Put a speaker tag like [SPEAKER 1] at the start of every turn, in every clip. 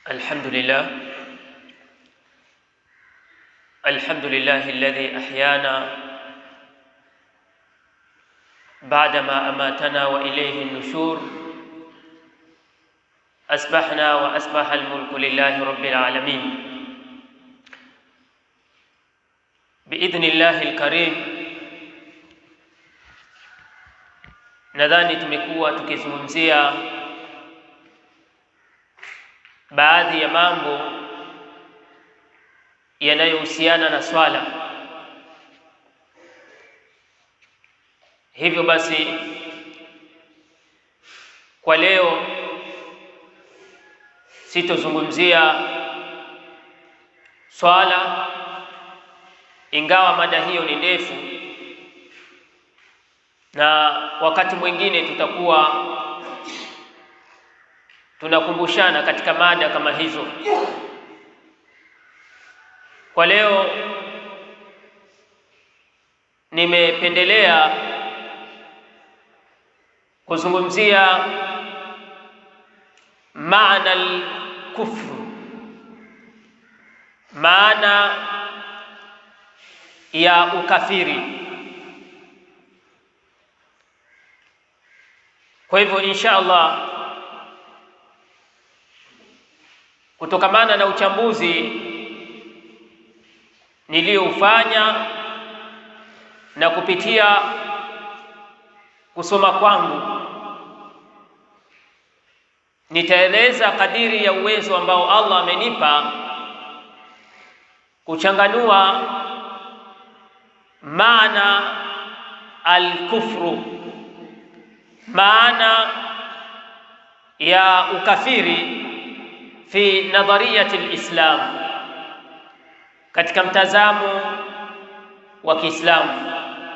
[SPEAKER 1] الحمد لله الذي أحيانا بعدما أماتنا وإليه النشور. أصبحنا وأصبح الملك لله رب العالمين بإذن الله الكريم. Nadhani tumekuwa tukizungumzia baadhi ya mambo yanayohusiana na swala. Hivyo basi kwa leo sitozungumzia swala, ingawa mada hiyo ni ndefu, na wakati mwingine tutakuwa tunakumbushana katika mada kama hizo. Kwa leo nimependelea kuzungumzia maana al-kufru, maana ya ukafiri. Kwa hivyo insha Allah, kutokamana na uchambuzi nilioufanya na kupitia kusoma kwangu, nitaeleza kadiri ya uwezo ambao Allah amenipa kuchanganua maana al-kufru, maana ya ukafiri fi nadhariyati al-Islam, katika mtazamo wa Kiislamu.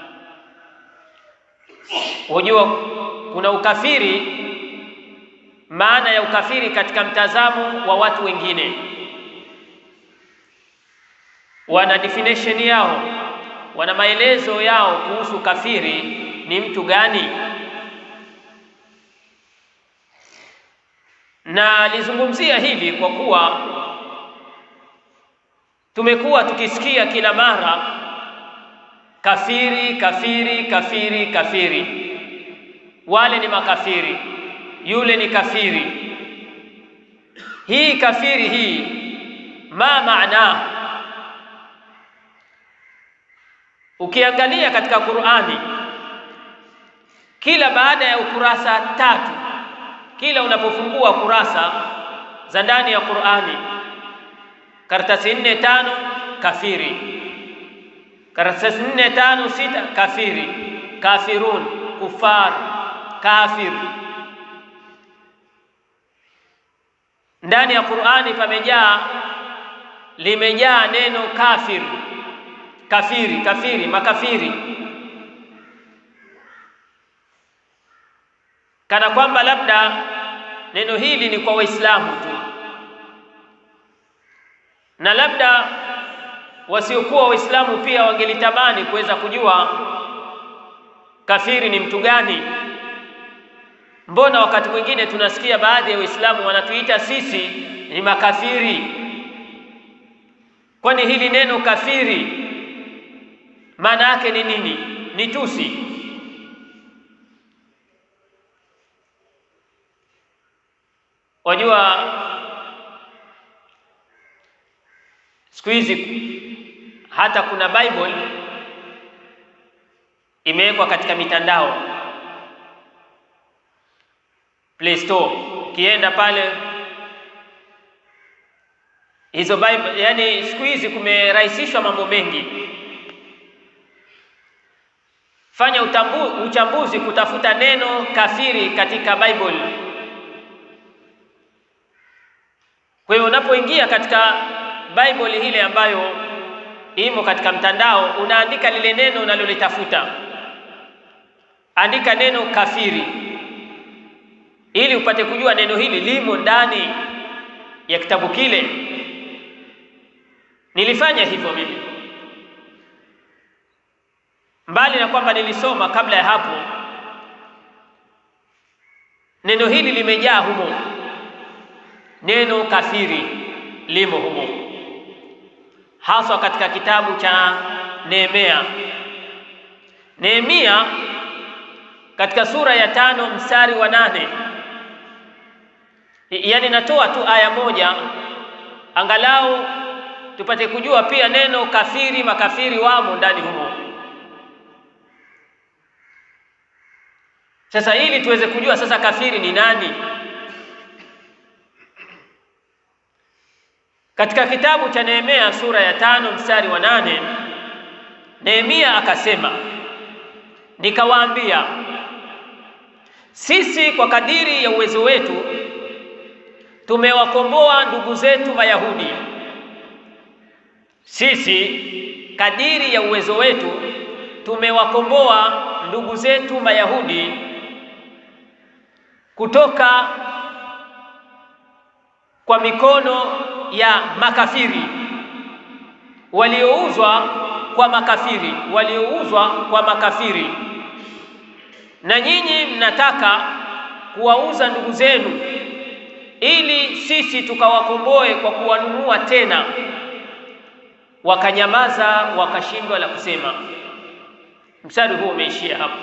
[SPEAKER 1] Unajua kuna ukafiri, maana ya ukafiri katika mtazamo wa watu wengine, wana definition yao, wana maelezo yao kuhusu kafiri ni mtu gani. Na lizungumzia hivi kwa kuwa tumekuwa tukisikia kila mara kafiri, kafiri, kafiri, kafiri, wale ni makafiri, yule ni kafiri. Hii kafiri hii ma maana? Ukiangalia katika Qur'ani, kila baada ya ukurasa 3, kila unapofungua kurasa za ndani ya Qur'ani, karatasi 4 5 kafiri, karatasi 4 5 6 kafiri, kafirun, kufar, kafir. Ndani ya Qur'ani limejaa neno kafir, kafiri, kafiri, makafiri, kana kwamba labda neno hili ni kwa Waislamu tu, na labda wasiokuwa Waislamu pia wangelitamani kuweza kujua kafiri ni mtu gani. Mbona wakati mwingine tunasikia baadhi ya Waislamu wanatuita sisi ni makafiri? Kwani hili neno kafiri maana yake ni nini? Ni tusi. Wajua siku hizi hata kuna Bible imewekwa katika mitandao, Play Store. Ukienda pale hizo Bible, yani siku hizi kumerahisishwa mambo mengi. Fanya uchambuzi kutafuta neno kafiri katika Bible. Kwa hiyo unapoingia katika Bible ile ambayo imo katika mtandao, unaandika lile neno unalolitafuta, andika neno kafiri ili upate kujua neno hili limo ndani ya kitabu kile. Nilifanya hivyo mimi, mbali na kwamba nilisoma kabla ya hapo, neno hili limejaa humo. neno kafiri limo humo, haswa katika kitabu cha Nehemia. Nehemia katika sura ya 5 mstari wa 8, yani natoa tu aya moja angalau tupate kujua pia neno kafiri, makafiri wamo ndani humo. Sasa ili tuweze kujua sasa kafiri ni nani, katika kitabu cha Nehemia sura ya 5 mstari wa 8, Nehemia akasema, nikawaambia, sisi kwa kadiri ya uwezo wetu tumewakomboa ndugu zetu Mayahudi. Sisi kadiri ya uwezo wetu tumewakomboa ndugu zetu Mayahudi kutoka kwa mikono ya makafiri waliouzwa kwa makafiri, na nyinyi mnataka kuwauza ndugu zenu ili sisi tukawakomboe kwa kuwanunua tena. Wakanyamaza, wakashindwa la kusema. Mstari huu umeishia hapo.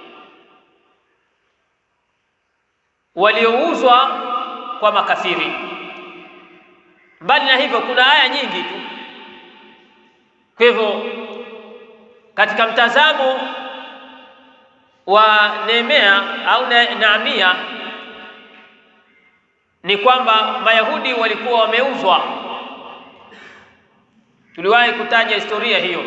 [SPEAKER 1] Waliouzwa kwa makafiri. Mbali na hivyo kuna aya nyingi tu. Kwa hivyo katika mtazamo wa Nehemia au Nehemia ni kwamba Mayahudi walikuwa wameuzwa. Tuliwahi kutaja historia hiyo.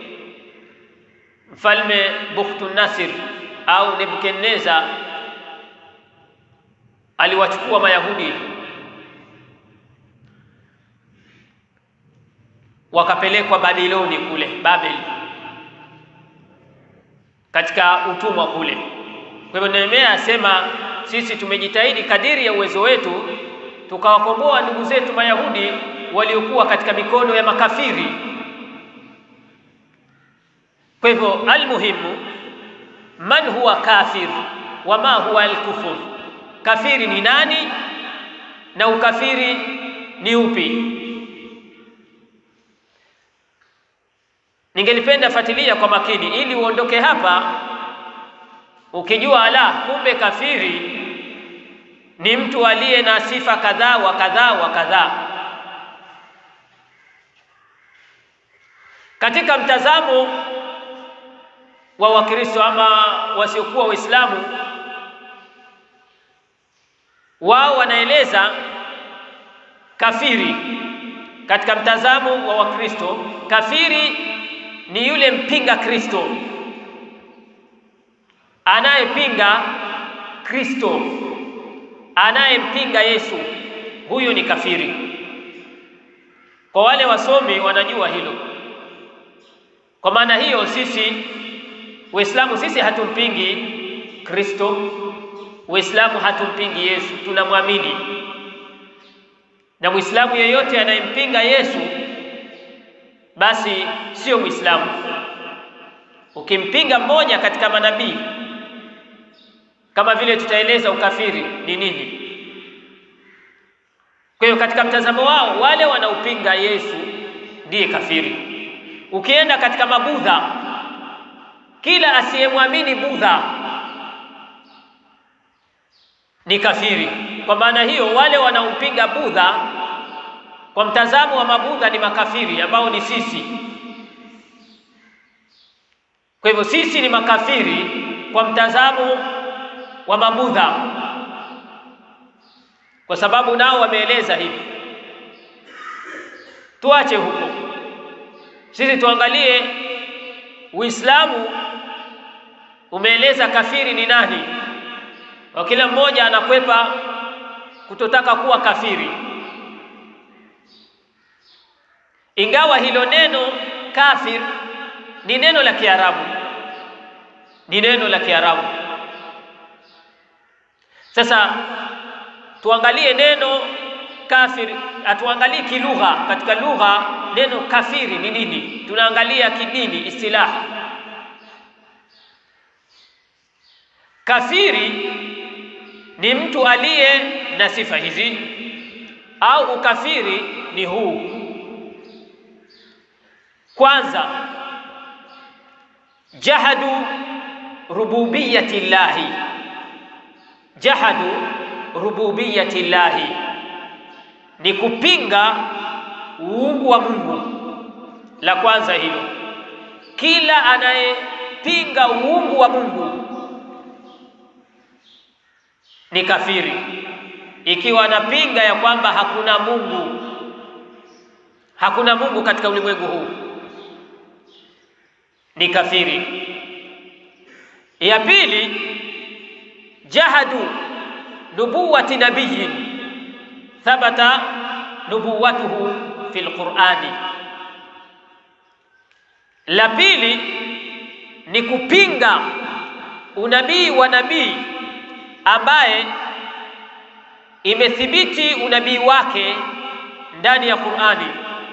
[SPEAKER 1] Mfalme Bukhtu-Nasir au Nebukadneza aliwachukua Mayahudi wakapelekwa Babiloni kule, Babel, katika utumwa kule. Kwa hivyo Nehemia asema sisi tumejitahidi kadiri ya uwezo wetu tukawakomboa ndugu zetu Mayahudi waliokuwa katika mikono ya makafiri. Kwa hivyo almuhimu, man huwa kafir wa ma huwa al-kufur. Kafiri ni nani na ukafiri ni upi? Ningelipenda fuatilia kwa makini ili uondoke hapa ukijua ala, kumbe kafiri ni mtu aliye na sifa kadhaa wa kadhaa wa kadhaa. Katika mtazamo wa Wakristo ama wasiokuwa Waislamu, wao wanaeleza kafiri katika mtazamo wa Wakristo, kafiri ni yule mpinga Kristo, anayepinga Kristo, anayempinga Yesu, huyu ni kafiri. Kwa wale wasomi wanajua hilo. Kwa maana hiyo sisi Waislamu sisi hatumpingi Kristo, Waislamu hatumpingi Yesu, tunamwamini. Na Muislamu yeyote anayempinga Yesu basi sio Muislamu. Ukimpinga mmoja katika manabii, kama vile tutaeleza ukafiri ni nini. Kwa hiyo katika mtazamo wao wale wanaopinga Yesu ndiye kafiri. Ukienda katika Mabudha, kila asiyemwamini Budha ni kafiri. Kwa maana hiyo wale wanaopinga Budha kwa mtazamo wa Mabudha ni makafiri ambao ni sisi. Kwa hivyo sisi ni makafiri kwa mtazamo wa Mabudha, kwa sababu nao wameeleza hivi. Tuache huko, sisi tuangalie Uislamu umeeleza kafiri ni nani, wa kila mmoja anakwepa kutotaka kuwa kafiri. Ingawa hilo neno kafir ni neno la Kiarabu, ni neno la Kiarabu. Sasa tuangalie neno kafir, atuangalie kilugha. Katika lugha neno kafiri ni nini? Tunaangalia kidini, istilah. Kafiri ni mtu aliye na sifa hizi. au ukafiri ni huu. Kwanza, jahadu rububiyyati llahi, jahadu rububiyyati llahi ni kupinga uungu wa Mungu. La kwanza hilo, kila anayepinga uungu wa Mungu ni kafiri, ikiwa anapinga ya kwamba hakuna Mungu, hakuna Mungu katika ulimwengu huu, ni kafiri. Ya pili, jahadu nubuwati nabiyyin thabata nubuwatuhu fil Qur'ani. La pili ni kupinga unabii wa nabii ambaye imethibiti unabii wake ndani ya Qur'ani.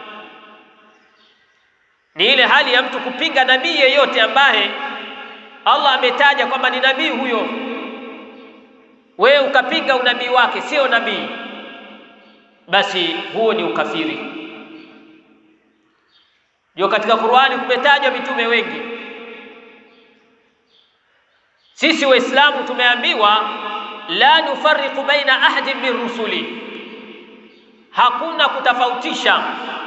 [SPEAKER 1] Ni ile hali ya mtu kupinga nabii yeyote ambaye Allah ametaja kwamba ni nabii huyo, wewe ukapinga unabii wake, sio nabii, basi huo ni ukafiri. Ndio katika Qur'ani kumetaja mitume wengi. Sisi Waislamu tumeambiwa la nufarriqu baina ahadin min rusuli, hakuna kutofautisha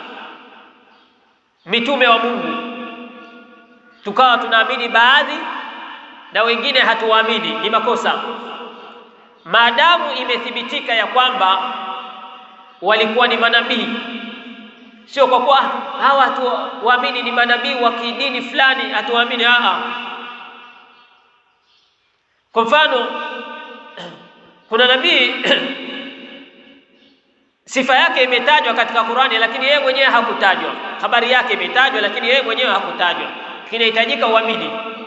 [SPEAKER 1] mitume wa Mungu, tukawa tunaamini baadhi na wengine hatuamini. Ni makosa, maadamu imethibitika ya kwamba walikuwa ni manabii. Sio kwa kuwa hawa hatuamini ni manabii wa kidini fulani hatuamini. Kwa mfano, kuna nabii sifa yake imetajwa katika Qur'ani, lakini yeye mwenyewe hakutajwa. Habari yake imetajwa, lakini yeye mwenyewe hakutajwa. Kinahitajika uamini.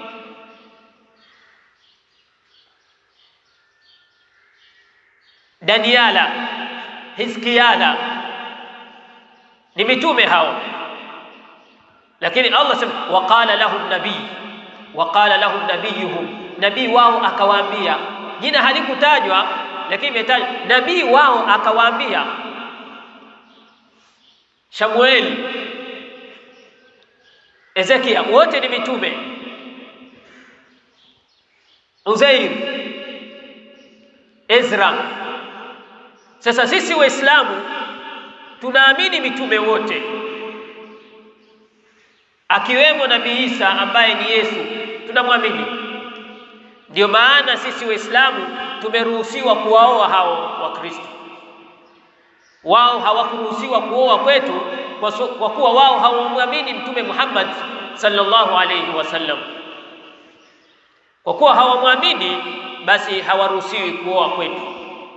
[SPEAKER 1] Daniala, Hiskiala ni mitume hao, lakini Allah sema waqala lahum nabii, waqala lahum nabiyuhum, nabii wao akawaambia. Jina halikutajwa, lakini imetajwa nabii wao akawaambia. Samuel, Ezekia, wote ni mitume. Uzair, Ezra. Sasa sisi Waislamu tunaamini mitume wote, akiwemo Nabii Isa ambaye ni Yesu, tunamwamini. Ndio maana sisi Waislamu tumeruhusiwa kuwaoa hao Wakristo. Wao hawakuruhusiwa kuoa kwetu kwa kuwa wao hawamwamini Mtume Muhammad sallallahu alayhi wasallam. Kwa kuwa hawamwamini, basi hawaruhusiwi kuoa kwetu.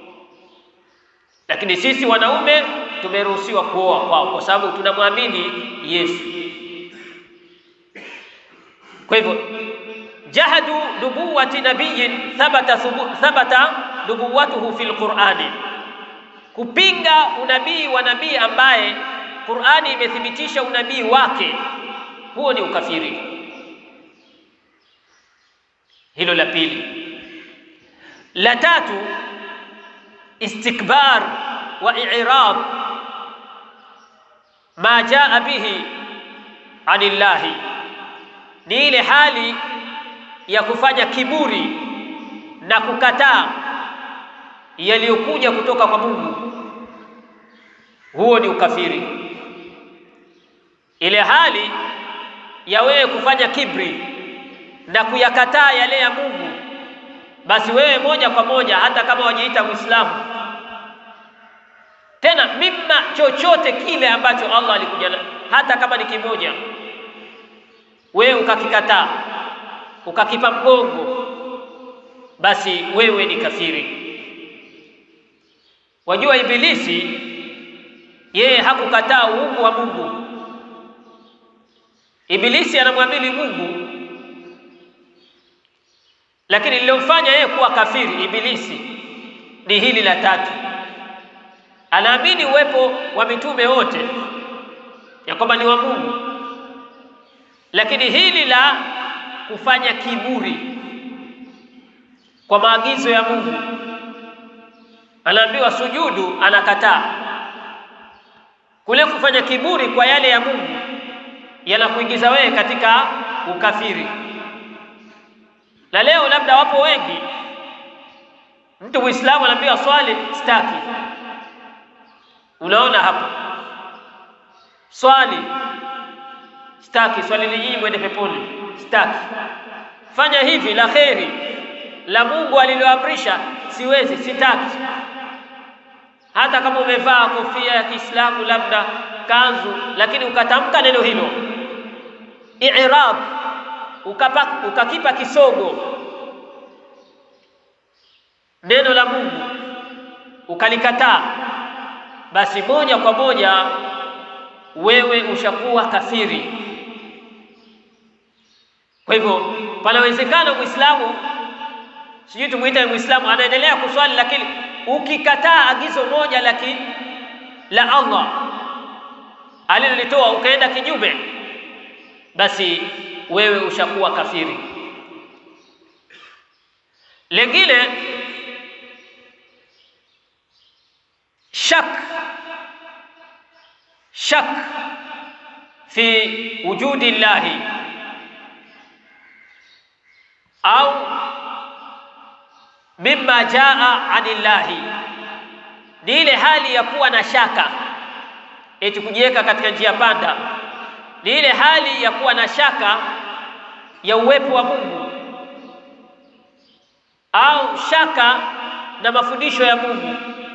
[SPEAKER 1] Lakini sisi wanaume tumeruhusiwa kuoa kwao kwa sababu tunamwamini Yesu. Kwa hivyo jahadu nubuwati nabiyyin thabata nubuwatuhu fil Qur'ani, kupinga unabii wa nabii ambaye Qur'ani imethibitisha unabii wake, huo ni ukafiri. Hilo la pili. La tatu, istikbar wa i'rad ma jaa bihi anillahi, ni ile hali ya kufanya kiburi na kukataa yaliyokuja kutoka kwa Mungu. Huo ni ukafiri. Ile hali ya wewe kufanya kibri na kuyakataa yale ya Mungu, basi wewe moja kwa moja, hata kama wajiita Muislamu, tena mimma chochote kile ambacho Allah alikuja, hata kama ni kimoja, wewe ukakikataa, ukakipa mgongo, basi wewe ni kafiri. Wajua Ibilisi yeye hakukataa uungu wa Mungu. Ibilisi anamwamini Mungu, lakini lilomfanya yeye kuwa kafiri Ibilisi ni hili la tatu. Anaamini uwepo wa mitume wote ya kwamba ni wa Mungu, lakini hili la kufanya kiburi kwa maagizo ya Mungu, anaambiwa sujudu, anakataa. Kule kufanya kiburi kwa yale ya Mungu yanakuingiza wewe katika ukafiri. Na leo labda wapo wengi, mtu Muislamu anaambiwa swali, sitaki. Unaona hapo, swali sitaki, swali hili mwende peponi, sitaki. Fanya hivi la kheri la Mungu aliloamrisha, siwezi, sitaki. Hata kama umevaa kofia ya Kiislamu labda kanzu, lakini ukatamka neno hilo i'rab, ukakipa kisogo neno la Mungu ukalikataa, basi moja kwa moja wewe ushakuwa kafiri. Kwa hivyo panawezekana Muislamu, sijui tumuite Muislamu, anaendelea kuswali, lakini ukikataa agizo moja la Allah alilolitoa ukaenda kinyume, basi wewe ushakuwa kafiri. Lengine, shak fi wujudi llahi au mimma jaa anillahi, ni ile hali ya kuwa na shaka, eti kujiweka katika njia panda. Ni ile hali ya kuwa na shaka ya uwepo wa Mungu au shaka na mafundisho ya Mungu.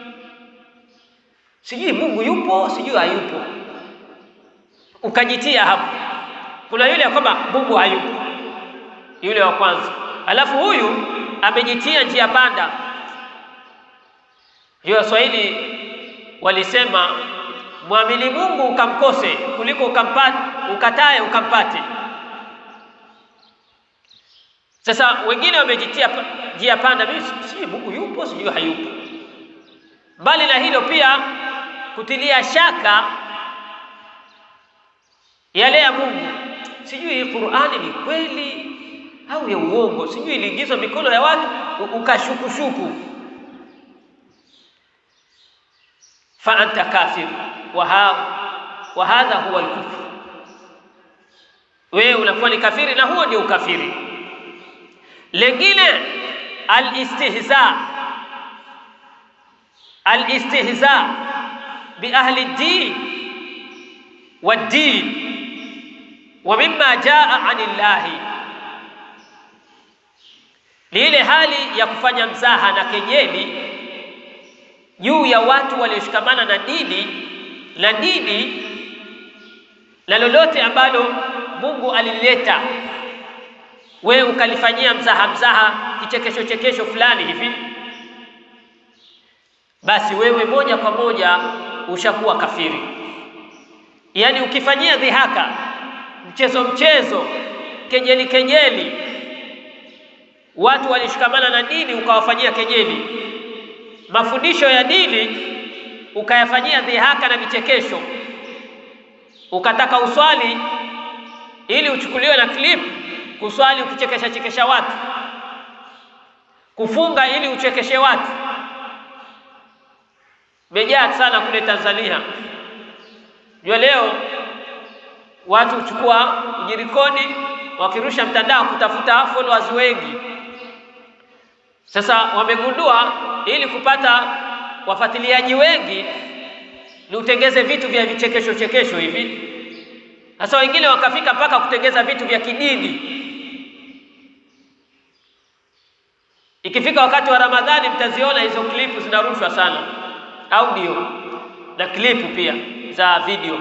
[SPEAKER 1] Sijui Mungu yupo, sijui hayupo, ukajitia hapo. Kuna yule kwamba Mungu hayupo, yule wa kwanza, alafu huyu amejitia njia panda. Hiyo Waswahili walisema muamini Mungu ukamkose kuliko ukatae ukampate. Sasa wengine wamejitia njia panda, mimi sijui Mungu yupo, sijui hayupo. Bali na hilo pia kutilia shaka yale ya Mungu, sijui Qur'ani ni kweli au ya uongo, sijui iliingizwa mikono ya watu ukashukushuku. Fa anta kafir wa hadha huwa al-kufr, wewe unakuwa ni kafiri na huo ndio ukafiri. Lengine al-istihza bi ahli ad-din wad-din wa mimma jaa anillahi, ni ile hali ya kufanya mzaha na kejeli juu ya watu walioshikamana na dini na lolote ambalo Mungu alileta, wewe ukalifanyia mzaha kichekesho fulani hivi, basi wewe moja kwa moja ushakuwa kafiri. Yaani ukifanyia dhihaka, mchezo, kejeli watu walishikamana na dini, ukawafanyia kejeli mafundisho ya dini, ukayafanyia dhihaka na vichekesho, ukataka uswali ili uchukuliwe na clip, kuswali ukichekesha watu, kufunga ili uchekeshe watu. Mejaa sana kule Tanzania. Jua leo watu uchukua ujirikoni wakirusha mtandao kutafuta followers wengi. Sasa wamegundua ili kupata wafuatiliaji wengi ni utengeze vitu vya vichekesho hivi. Sasa wengine wakafika mpaka kutengeza vitu vya kidini. Ikifika wakati wa Ramadhani mtaziona hizo klipu zinarushwa sana, audio na klipu pia za video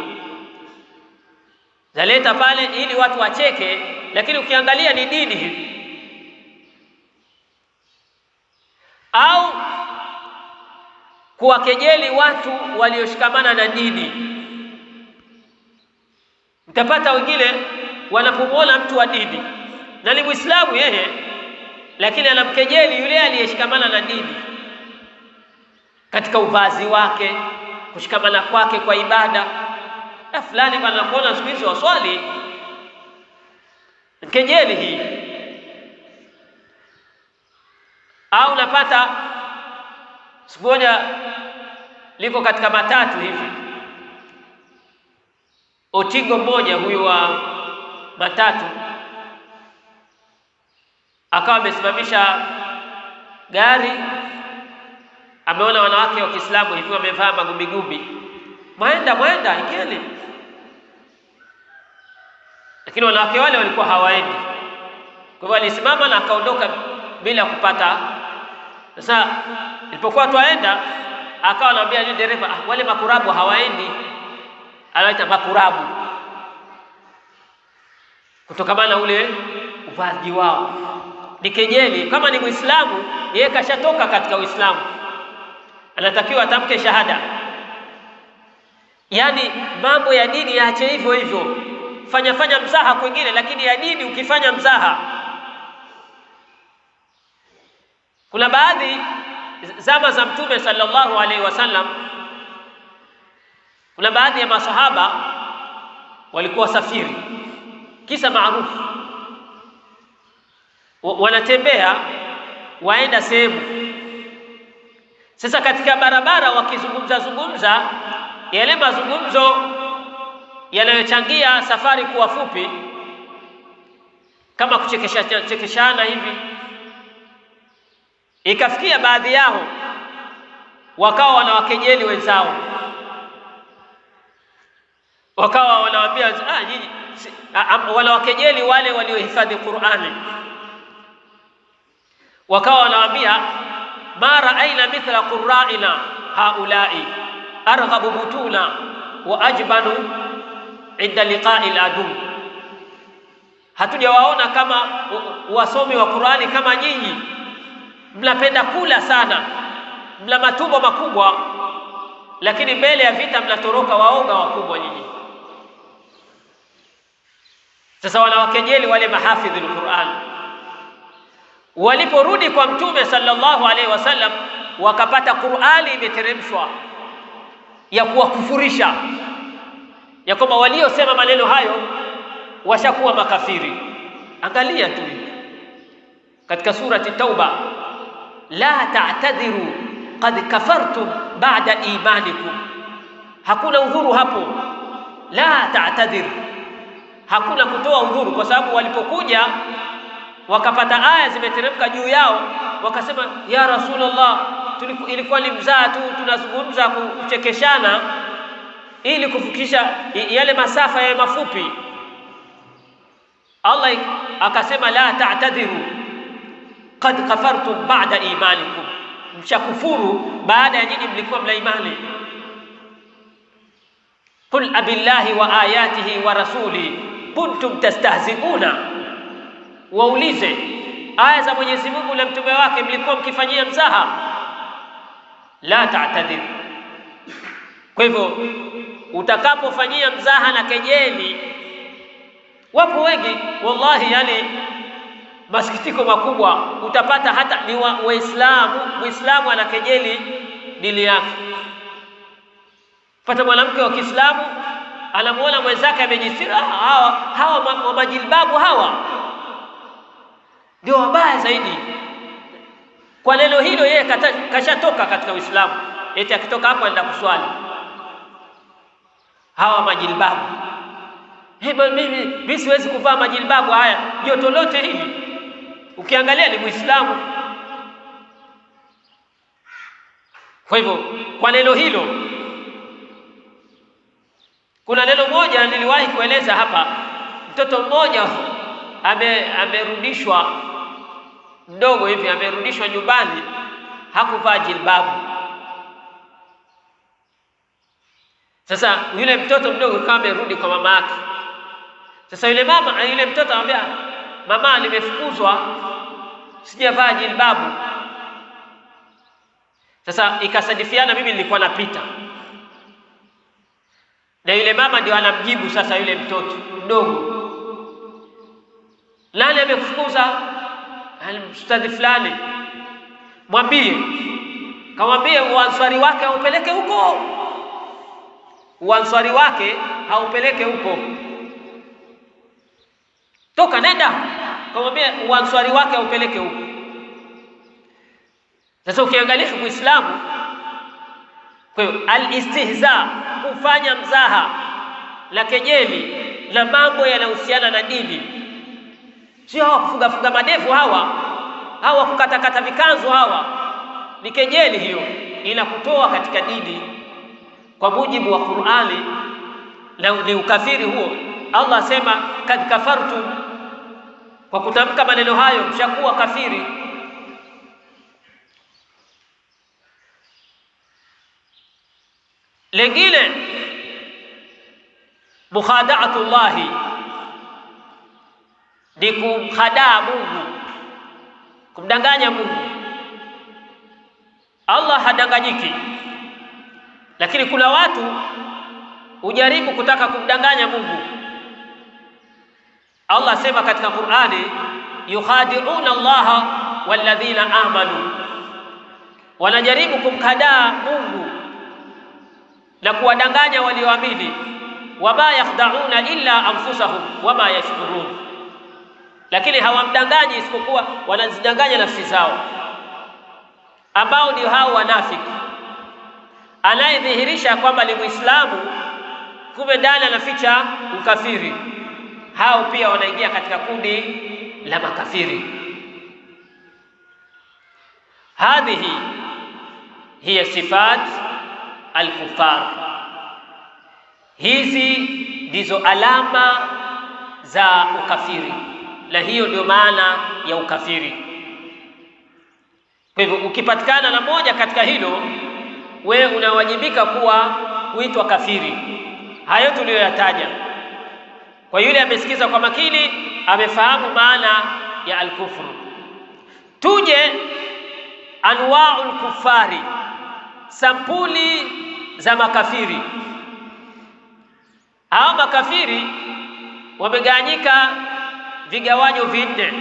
[SPEAKER 1] zaleta pale ili watu wacheke, lakini ukiangalia ni dini hivi. Au kuwakejeli watu walioshikamana na dini. Mtapata wengine wanapomwona mtu wa dini na ni Muislamu yeye, lakini anamkejeli yule aliyeshikamana na dini katika uvazi wake, kushikamana kwake kwa ibada. Fulani bana kuona siku hizi waswali, kejeli hii. Au napata siku moja liko katika matatu hivi, utingo mmoja huyu wa matatu akawa amesimamisha gari, ameona wanawake wa Kiislamu hivi wamevaa magubigubi, mwenda ingieni, lakini wanawake wale walikuwa hawaendi. Kwa hivyo alisimama na akaondoka bila kupata. Sasa ilipokuwa twaenda, akawa anamwambia yule dereva, wale makurabu hawaendi. Anaita makurabu kutokana na ule uvaji wao, ni kejeli. Kama ni Muislamu, yeye kashatoka katika Uislamu, anatakiwa atamke shahada. Yaani mambo ya dini yaache hivyo hivyo, fanya mzaha kwingine, lakini ya dini ukifanya mzaha. Kuna baadhi zama za Mtume sallallahu alaihi wasallam, kuna baadhi ya masahaba walikuwa safiri, kisa maarufu, wanatembea waenda sehemu. Sasa katika barabara wakizungumza yale mazungumzo yanayochangia safari kuwa fupi, kama kuchekeshana hivi, ikafikia baadhi yao wakawa wanawakejeli wenzao, wakawa wanawaambia nyinyi, wanawakejeli wale waliohifadhi Qur'ani, wakawa wanawaambia ma ra'ayna mithla qurra'ina haula'i arghabu butuna wa ajbanu inda liqa'i al-adu, hatujawaona kama wasomi wa Qur'ani kama nyinyi, mnapenda kula sana, mna matumbo makubwa, lakini mbele ya vita mnatoroka waoga wakubwa nyinyi. Sasa wanawakejeli wale mahafidhi al-Qur'an. Waliporudi kwa Mtume sallallahu alaihi wasallam, wakapata Qur'ani imeteremshwa ya kuwakufurisha, ya kwamba waliosema maneno hayo washakuwa makafiri. Angalia tu katika surati Tauba, la ta'tadhiru qad kafartum ba'da imanikum, hakuna udhuru hapo. La ta'tadhir, hakuna kutoa udhuru, kwa sababu walipokuja wakapata aya zimeteremka juu yao, wakasema ya Rasulullah, ilikuwa ni mzaa tu, tunazungumza kuchekeshana ili kufikisha yale masafa ya mafupi. Allah akasema la ta'tadhiru qad kafartum ba'da imanikum, mshakufuru baada ya nyinyi mlikuwa mna imani. Qul abillahi wa ayatihi wa rasuli kuntum tastahzi'una, waulize aya za Mwenyezi Mungu na mtume wake mlikuwa mkifanyia mzaha. La ta'tadhir. Kwa hivyo utakapofanyia mzaha na kejeli, wapo wengi wallahi, yani masikitiko makubwa, utapata hata ni Waislamu, Muislamu anakejeli dini yake. Pata mwanamke wa Kiislamu anamuona mwenzake amejistiri, hawa wa majilbabu hawa ndio wabaya zaidi. Kwa neno hilo yeye kashatoka katika Uislamu, eti akitoka hapo anaenda kuswali. Hawa majilbabu, mimi siwezi kuvaa majilbabu haya, joto lote hili, ukiangalia ni Muislamu. Kwa hivyo kwa neno hilo, kuna neno moja niliwahi kueleza hapa, mtoto mmoja amerudishwa mdogo hivi, amerudishwa nyumbani, hakuvaa jilbabu. Sasa yule mtoto mdogo kama amerudi kwa mama yake. Sasa yule mtoto anamwambia, mama, nimefukuzwa, sijavaa jilbabu. Sasa ikasadifiana mimi nilikuwa napita, na yule mama ndio anamjibu sasa yule mtoto mdogo, nani amekufukuza? Ustadhi fulani. Mwambie, kamwambie uanswari wake haupeleke huko, uanswari wake haupeleke huko, toka nenda, kamwambie uanswari wake haupeleke huko. Sasa ukiangalia Uislamu, kwa hiyo al-istihza, kufanya mzaha la kejeli na mambo yanayohusiana na dini. Sio hawa kufuga madevu hawa kukatakata vikanzo hawa, ni kejeli hiyo, ila kutoa katika dini kwa mujibu wa Qur'ani na ni ukafiri huo. Allah asema kad kafartum, kwa kutamka maneno hayo mshakuwa kafiri. Lengine mukhada'atullahi, ni kumkhadaa Mungu, kumdanganya Mungu. Allah hadanganyiki, lakini kuna watu ujaribu kutaka kumdanganya Mungu. Allah sema katika Qur'ani, yukhadi'una Allaha walladhina amanu, wanajaribu kumkadaa Mungu na kuwadanganya walioamini. Wama yakhda'una illa anfusahum wama yashkurun, lakini hawamdanganyi isipokuwa wanazidanganya nafsi zao, ambao ndio hao wanafiki. Anayedhihirisha kwamba ni Muislamu kumbe ndani anaficha ukafiri, hao pia wanaingia katika kundi la makafiri. Hadhihi hiya sifat al-kuffar, hizi ndizo alama za ukafiri, na hiyo ndio maana ya ukafiri. Kwa hivyo ukipatikana na moja katika hilo, wewe unawajibika kuitwa kafiri. Hayo tuliyoyataja, kwa yule amesikiza kwa makini, amefahamu maana ya al-kufru. Tuje anwa'ul kuffari, sampuli za makafiri. Hao makafiri wamegawanyika vigawanyo vinne.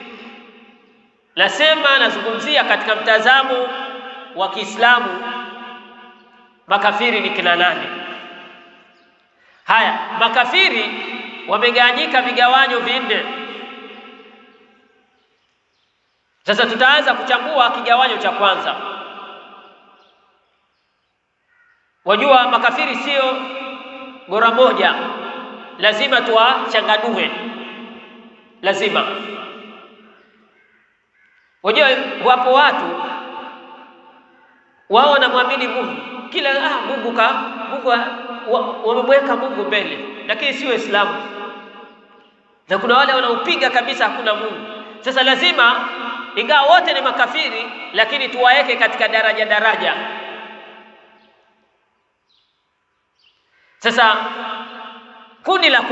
[SPEAKER 1] Nazungumzia katika mtazamo wa Kiislamu, makafiri ni kina nani? Haya, makafiri wamegawanyika vigawanyo vinne. Sasa tutaanza kuchambua kigawanyo cha kwanza. Wajua makafiri sio gora moja, lazima tuwachanganue, lazima. Wajua wapo watu wao wanamwamini Mungu, kila Mungu wamemweka Mungu mbele, lakini si Waislamu. Na kuna wale wanaopiga kabisa hakuna Mungu. Sasa lazima, ingawa wote ni makafiri, lakini tuwaeke katika daraja. Sasa kundi la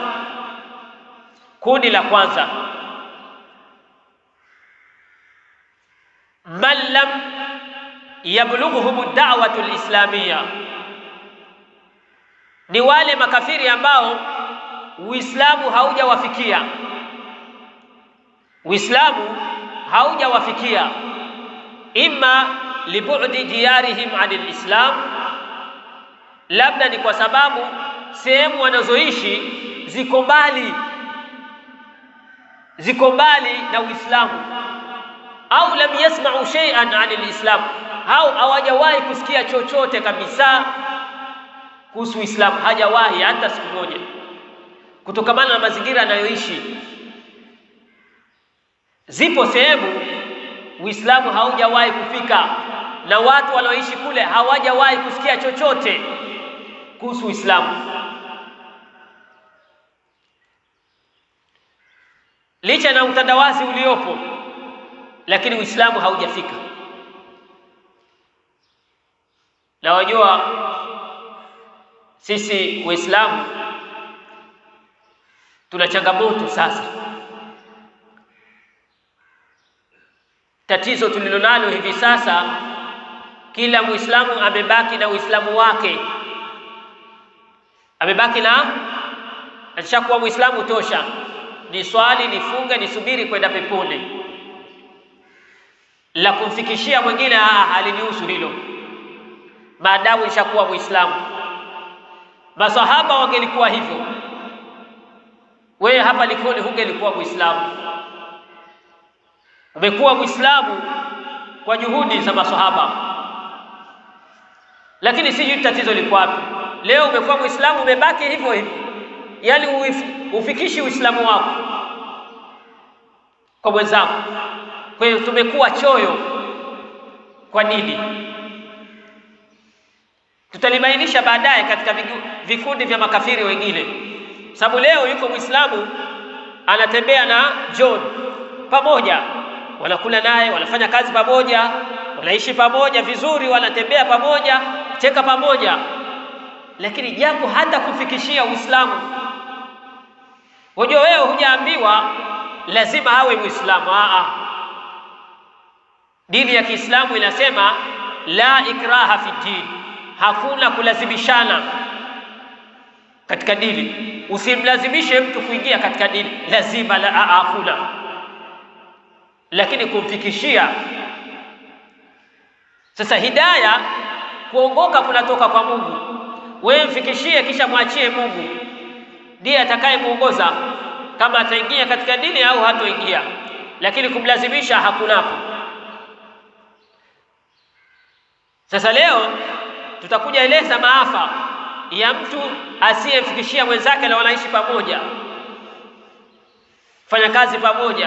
[SPEAKER 1] kwanza man lam yablughuhum ad-da'watu al-islamiyya, ni wale makafiri ambao Uislamu haujawafikia, imma libu'di diyarihim 'anil islam, labda ni kwa sababu sehemu wanazoishi ziko mbali na Uislamu, au lam yasma'u shay'an 'anil islam, au hawajawahi kusikia chochote kabisa kuhusu Uislamu, hajawahi hata siku moja, kutokana na mazingira anayoishi. Zipo sehemu Uislamu haujawahi kufika, na watu wanaoishi kule hawajawahi kusikia chochote kuhusu Uislamu. Licha na utandawazi uliopo, lakini Uislamu haujafika. Na wajua sisi Waislamu tuna changamoto sasa. Tatizo tulilonalo hivi sasa, kila Muislamu amebaki na Uislamu wake, alishakuwa Muislamu tosha, ni swali, nifunge, nisubiri kwenda peponi. La kumfikishia mwingine halinihusu hilo, maadamu nishakuwa Muislamu. Masahaba wangelikuwa hivyo, wewe hapa Likoni hungelikuwa Muislamu. Umekuwa Muislamu kwa juhudi za masahaba. Lakini sijui tatizo liko wapi. Leo umekuwa Muislamu umebaki hivyo hivyo, yaani ufikishi Uislamu wako kwa mwenzako. Kwa hiyo tumekuwa choyo kwa dini. Tutalibainisha baadaye katika vikundi vya makafiri wengine, sababu leo yuko Muislamu anatembea na John pamoja, wanakula naye, wanafanya kazi pamoja, wanaishi pamoja vizuri, wanatembea pamoja, cheka pamoja, lakini jambo hata kufikishia Uislamu. Unajua wewe hujaambiwa lazima awe Muislamu. Dini ya Kiislamu inasema la ikraha fi din, hakuna kulazimishana katika dini. Usimlazimishe mtu kuingia katika dini, lazima hakuna. Lakini kumfikishia. Sasa hidayah, kuongoka kunatoka kwa Mungu. Wewe mfikishie kisha mwachie Mungu, ndiye atakayemuongoza kama ataingia katika dini au hatoingia, lakini kumlazimisha hakunapo. Sasa leo tutakuja eleza maafa ya mtu asiyemfikishia mwenzake na wanaishi pamoja, fanya kazi pamoja.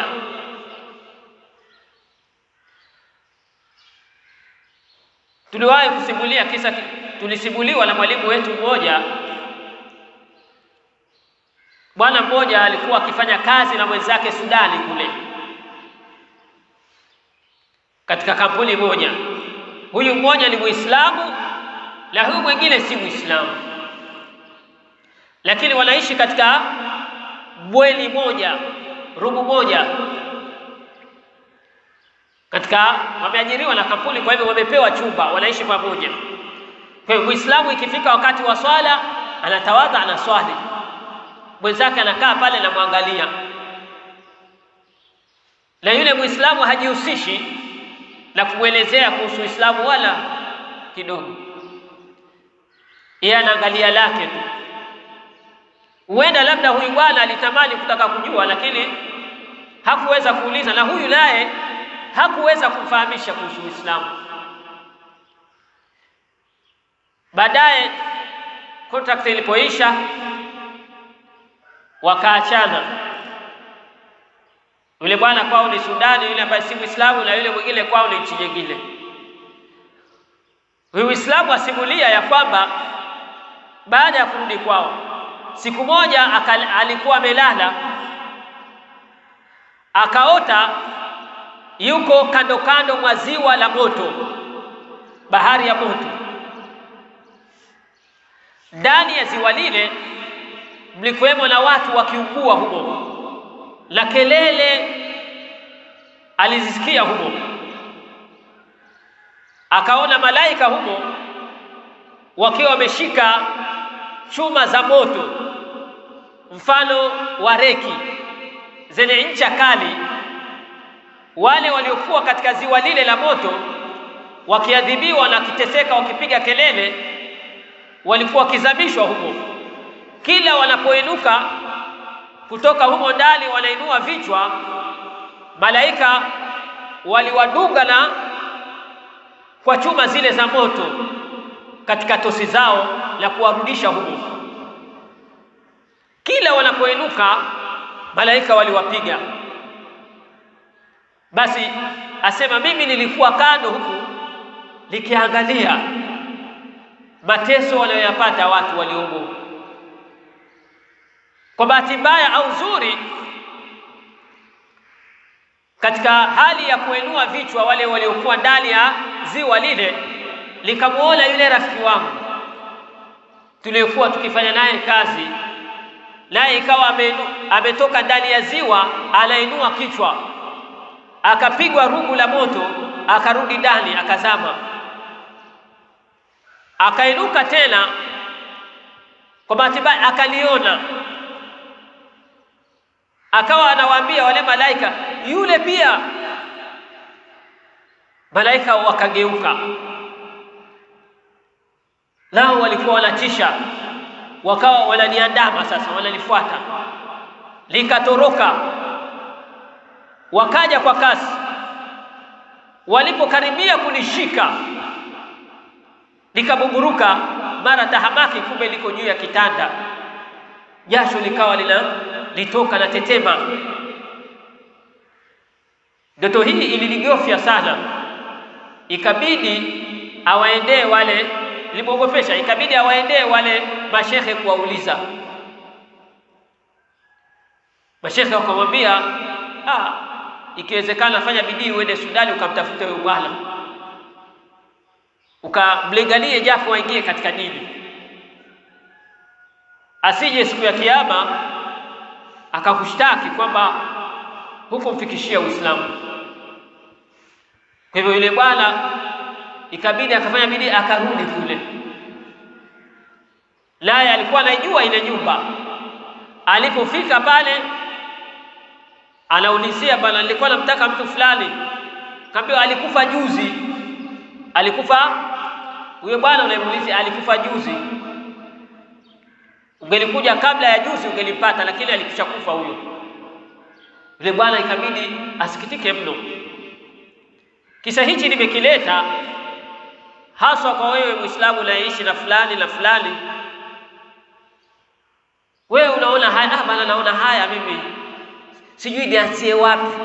[SPEAKER 1] Tuliwahi kusimulia kisa, tulisimuliwa na mwalimu wetu mmoja. Bwana mmoja alikuwa akifanya kazi na mwenzake Sudani kule katika kampuni moja. Huyu mmoja ni Muislamu na huyu mwingine si Muislamu, lakini wanaishi katika bweni moja, rumu moja, wameajiriwa na kampuni, kwa hivyo wamepewa chumba, wanaishi pamoja. Kwa hiyo Muislamu ikifika wakati wa swala anatawadha, anaswali, mwenzake anakaa pale na muangalia, na yule Muislamu hajihusishi na kumwelezea kuhusu Uislamu wala kidogo, yeye anaangalia lake tu. Huenda labda huyu bwana alitamani kutaka kujua, lakini hakuweza kuuliza, na huyu naye hakuweza kumfahamisha kuhusu Uislamu. Baadaye contract ilipoisha wakaachana. Yule bwana kwao ni Sudani, yule ambaye si Muislamu, na yule mwingine kwao ni nchi nyingine. Huyu Muislamu asimulia ya kwamba baada ya kurudi kwao, siku moja alikuwa amelala, akaota yuko kando kando mwa ziwa la moto, bahari ya moto. Ndani ya ziwa lile mlikuwemo na watu wakiugua humo, na kelele alizisikia humo. Akaona malaika humo wakiwa wameshika chuma za moto mfano wa reki zenye ncha kali. Wale waliokuwa katika ziwa lile la moto wakiadhibiwa na kiteseka, wakipiga kelele, walikuwa wakizamishwa humo. Kila wanapoinuka kutoka humo ndani, wanainua vichwa, malaika waliwadunga na kwa chuma zile za moto katika tosi zao na kuwarudisha humo. Kila wanapoinuka malaika waliwapiga. Basi asema mimi nilikuwa kando huku nikiangalia mateso wanayoyapata watu waliomo. Kwa bahati mbaya au nzuri, katika hali ya kuinua vichwa wale waliokuwa ndani ya ziwa lile, nikamuona yule rafiki wangu tuliokuwa tukifanya naye kazi, naye ikawa ametoka ndani ya ziwa, anainua kichwa, akapigwa rungu la moto, akarudi ndani, akazama. Akainuka tena, kwa bahati mbaya akaliona, akawa anawaambia wale malaika yule pia. Malaika wakageuka, nao walikuwa wanatisha, wakawa wananiandama sasa, wananifuata. Likatoroka, wakaja kwa kasi. Walipokaribia kunishika, likabuburuka, mara tahamaki, kumbe liko juu ya kitanda, jasho likawa litoka na tetema. Ndoto hii ililigofya sana, ikabidi awaendee wale, limogopesha, ikabidi awaendee wale mashehe kuwauliza. Mashehe wakamwambia, ikiwezekana fanya bidii uende Sudani ukamtafute huyo bwana, ukamlinganie japo waingie katika dini, asije siku ya Kiyama akakushtaki kwamba hukumfikishia Uislamu. Kwa hivyo yule bwana ikabidi akafanya bidii akarudi kule, naye alikuwa anajua ile nyumba. Alipofika pale anaulizia, bwana, nilikuwa namtaka mtu fulani. Kaambiwa alikufa juzi. Alikufa huyo bwana unayemuulizia, alikufa juzi. Ungelikuja kabla ya juzi ungelipata, lakini alikishakufa huyo. Yule bwana ikabidi asikitike mno. Kisa hichi nimekileta haswa kwa wewe Muislamu unaishi na fulani na fulani. Wewe unaona haya, bana, naona haya mimi sijui nianzie wapi.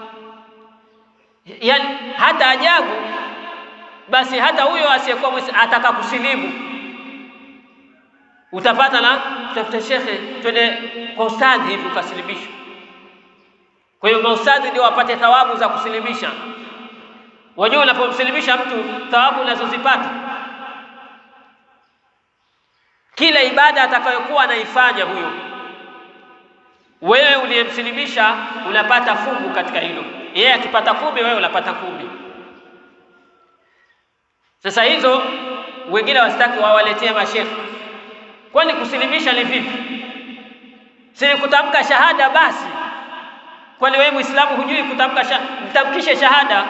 [SPEAKER 1] Yaani hata ajabu, basi hata huyo asiyekuwa Muislamu ataka kusilimu, utapata na tafuta shekhe, twende kwa ustadhi hivi ukasilimishwe. Kwa hiyo maustadhi ndio wapate thawabu za kusilimisha. Wajua unapomsilimisha mtu thawabu unazozipata, kila ibada atakayokuwa anaifanya huyo, wewe uliyemsilimisha unapata fungu katika hilo. Yeye akipata 10, wewe unapata 10. Sasa hizo wengine wasitaki wawaletea mashehe. Kwani kusilimisha ni vipi? Si kutamka shahada basi? Kwani wewe Muislamu hujui kutamka mtamkishe shahada?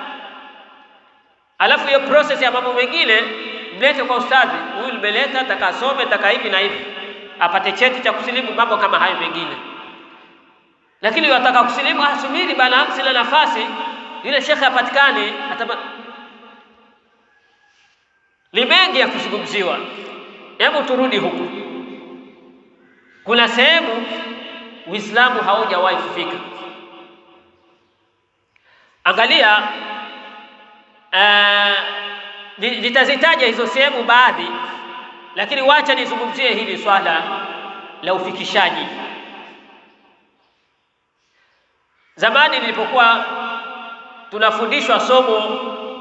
[SPEAKER 1] Alafu hiyo process ya mambo mengine mlete kwa ustadhi. Huyu mbeleta atakasome taka hivi na hivi, apate cheti cha kusilimu, mambo kama hayo mengine. Lakini wataka kusilimu, subiri bana, sina nafasi, yule shekhe apatikane. Ni mengi ya kuzungumziwa. Hebu turudi huku. Kuna sehemu Uislamu haujawahi kufika. Angalia, nitazitaja hizo sehemu baadhi, lakini wacha nizungumzie hili swala la ufikishaji. Zamani nilipokuwa tunafundishwa somo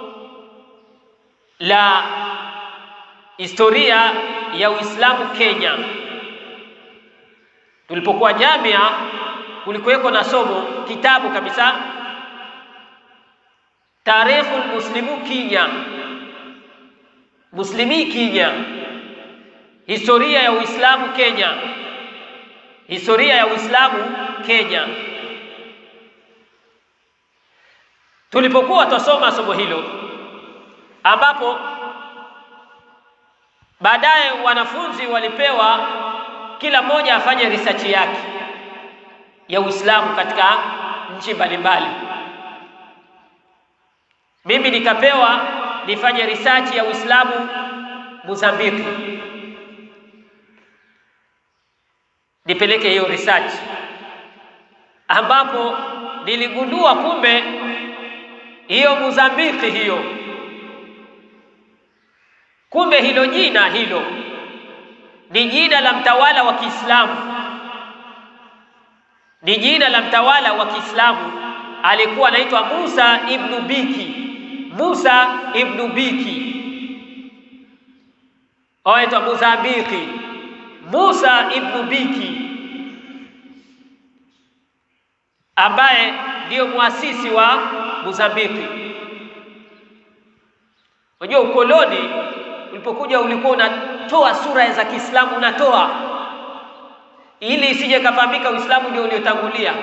[SPEAKER 1] la historia ya Uislamu Kenya, tulipokuwa jamia, kulikuweko na somo kitabu kabisa, Tarikhul Muslimu Kenya, Muslimi Kenya, historia ya Uislamu Kenya, historia ya Uislamu Kenya. Tulipokuwa tusoma somo hilo, ambapo baadaye wanafunzi walipewa kila mmoja afanye research yake ya Uislamu katika nchi mbalimbali. Mimi nikapewa nifanye research ya Uislamu Mozambiki, nipeleke hiyo research, ambapo niligundua kumbe hiyo Mozambiki hiyo, kumbe hilo jina hilo ni jina la mtawala wa Kiislamu, ni jina la mtawala wa Kiislamu, alikuwa anaitwa Musa ibn Biki. Musa ibn Biki aitwa Mozambiki. Musa ibn Biki ambaye ndio muasisi wa Mozambiki. Unajua ukoloni ulipokuja ulikuwa unatoa sura za Kiislamu, unatoa ili isije kafahamika Uislamu ndio uliotangulia.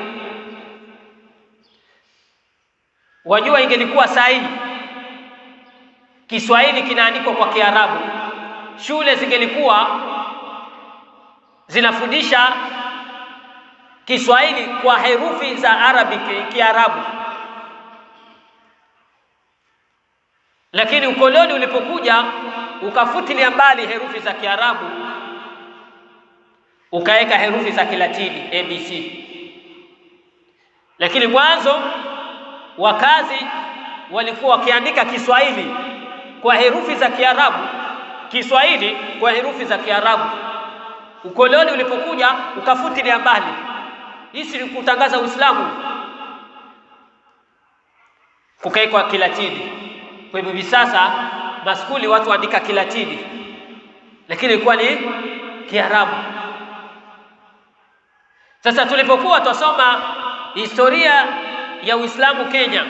[SPEAKER 1] Wajua ingelikuwa sahihi Kiswahili kinaandikwa kwa Kiarabu, shule zingelikuwa zinafundisha Kiswahili kwa herufi za Arabic, Kiarabu. Lakini ukoloni ulipokuja ukafutilia mbali herufi za Kiarabu ukaweka herufi za Kilatini ABC. Lakini mwanzo wakazi walikuwa wakiandika Kiswahili kwa herufi za Kiarabu, Kiswahili kwa herufi za Kiarabu. Ukoloni ulipokuja ukafutilia mbali. Hii ni kutangaza Uislamu, kukaekwa Kilatini. Kwa hivyo hivi sasa maskuli watu waandika Kilatini, lakini ilikuwa ni Kiarabu. Sasa tulipokuwa tusoma historia ya Uislamu Kenya,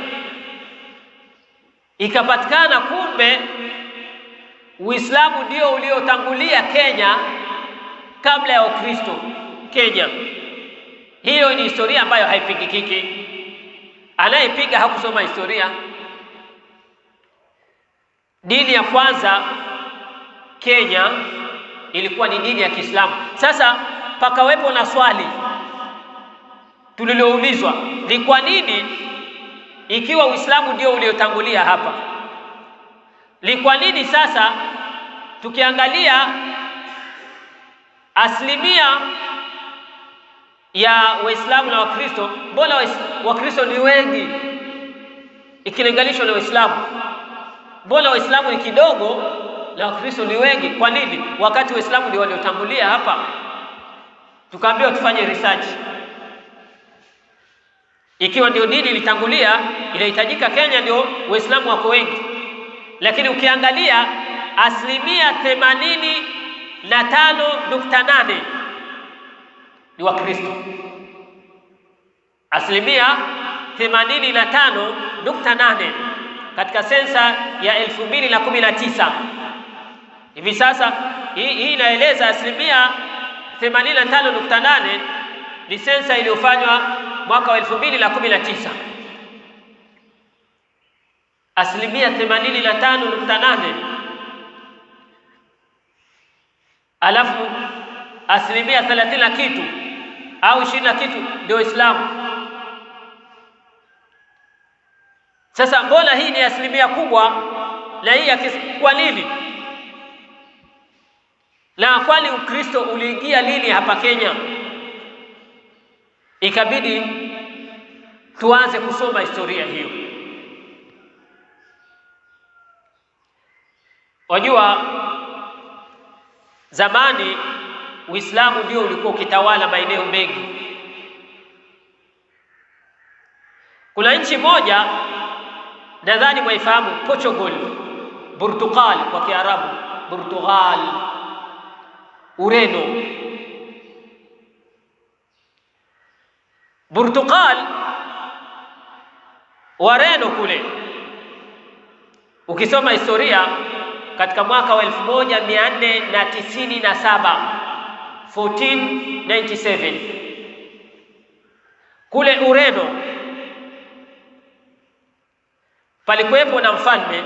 [SPEAKER 1] ikapatikana kumbe Uislamu ndio uliotangulia Kenya kabla ya Ukristo Kenya. Hiyo ni historia ambayo haipingikiki. Anayepiga hakusoma historia. Dini ya kwanza Kenya ilikuwa ni dini ya Kiislamu. Sasa pakawepo na swali tuliloulizwa, ni kwa nini ikiwa Uislamu ndio uliotangulia hapa, ni kwa nini sasa tukiangalia asilimia ya Waislamu na Wakristo, mbona Wakristo ni wengi ikilinganishwa na Waislamu? Mbona Waislamu ni kidogo na Wakristo ni wengi? Kwa nini wakati Waislamu ndio waliotangulia hapa? Tukaambiwa tufanye research. Ikiwa ndio dini ilitangulia, inahitajika Kenya ndio Waislamu wako wengi. Lakini ukiangalia asilimia 85.8 ni Wakristo. Asilimia 85.8 katika sensa ya 2019. Hivi sasa hii inaeleza asilimia 85.8 ni sensa iliyofanywa mwaka wa 2019. Asilimia 85.8, alafu asilimia 30 na kitu au 20 na kitu ndio Uislamu. Sasa mbona hii ni asilimia kubwa na hii kwa nini? Na kwani Ukristo uliingia lini hapa Kenya? Ikabidi tuanze kusoma historia hiyo. Wajua, zamani Uislamu ndio ulikuwa ukitawala maeneo mengi. Kuna nchi moja nadhani mwaifahamu, Portugal, Portugal kwa Kiarabu, Portugal, Ureno. Portugal, Wareno kule, ukisoma historia katika mwaka wa 1497, 1497 kule Ureno palikuwepo na mfalme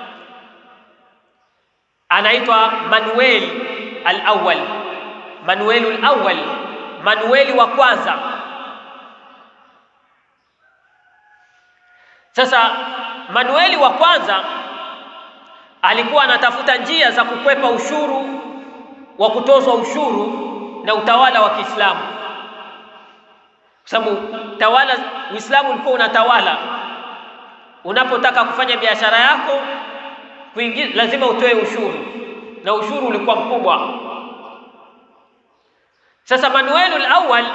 [SPEAKER 1] anaitwa Manuel al-Awwal. Manuel al-Awwal, Manueli wa kwanza. Sasa Manueli wa kwanza alikuwa anatafuta njia za kukwepa ushuru wa kutozwa ushuru na utawala wa Kiislamu, kwa sababu tawala Uislamu ulikuwa unatawala. Unapotaka kufanya biashara yako kuingia, lazima utoe ushuru, na ushuru ulikuwa mkubwa. Sasa Manuel al-Awwal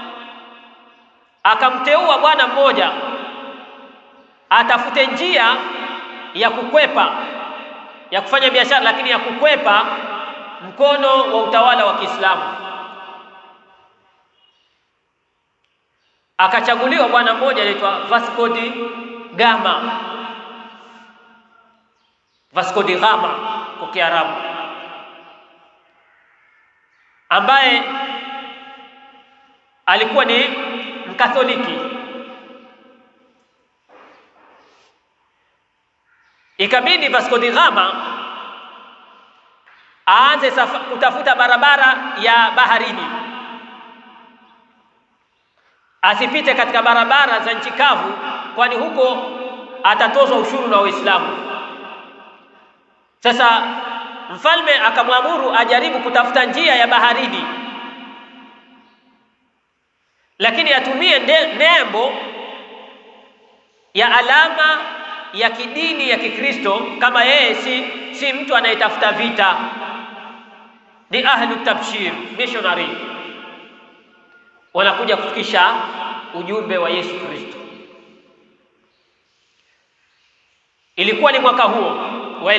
[SPEAKER 1] akamteua bwana mmoja atafute njia ya kukwepa, ya kufanya biashara, lakini ya kukwepa mkono wa utawala wa Kiislamu. Akachaguliwa bwana mmoja anaitwa Vasco da Gama. Vasco da Gama kwa Kiarabu, ambaye alikuwa ni Mkatoliki. Ikabidi Vasco da Gama aanze kutafuta barabara ya baharini, asipite katika barabara za nchi kavu, kwani huko atatozwa ushuru na Waislamu. Sasa mfalme akamwamuru ajaribu kutafuta njia ya baharini, lakini atumie nembo ya alama ya kidini ya Kikristo, kama yeye si mtu anayetafuta vita, ni ahlu tabshir, missionary, wanakuja kufikisha ujumbe wa Yesu Kristo. Ilikuwa ni mwaka huo wa